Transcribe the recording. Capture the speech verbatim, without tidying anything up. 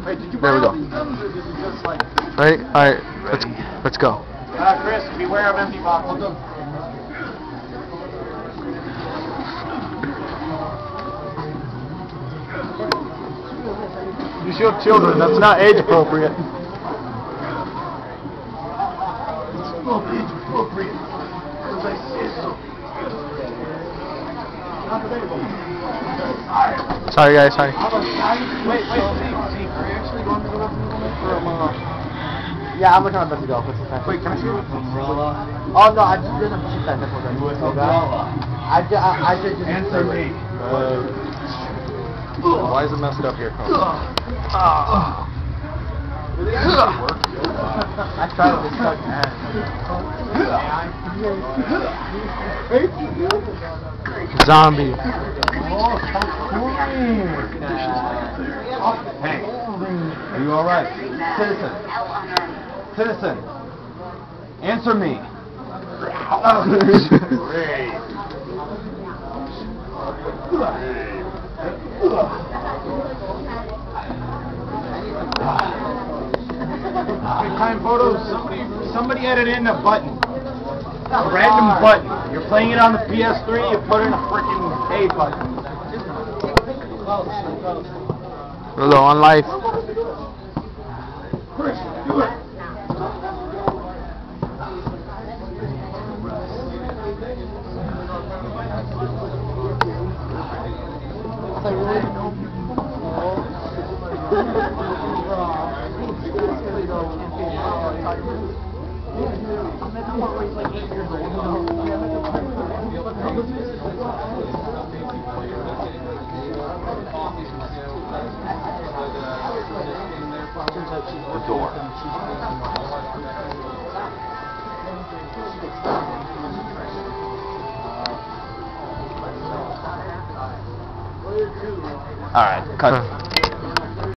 Wait, did you There we go. Ready? All right. Let's let's go. Uh, Chris, beware of empty boxes. You show children. That's not age appropriate. It's not age appropriate. Because I say so. Sorry, guys. Sorry. Wait, wait, see, see, are you actually going to go up from, uh... Yeah, I'm looking about to go. What's the time? Wait, can I see it? Umbrella. Oh, no, I just didn't shoot that. That's what I was going to I just, I, I just... Answer me. Uh, why is it messed up here? Uh, I tried to just cut that. Zombie. Hey, are you alright? Citizen. Citizen. Answer me. Great. Time photos. Somebody, somebody added in a button. A random button. You're playing it on the P S three, you put in a freaking A button. Hello, on live. Chris, do it. The door. All right, cut.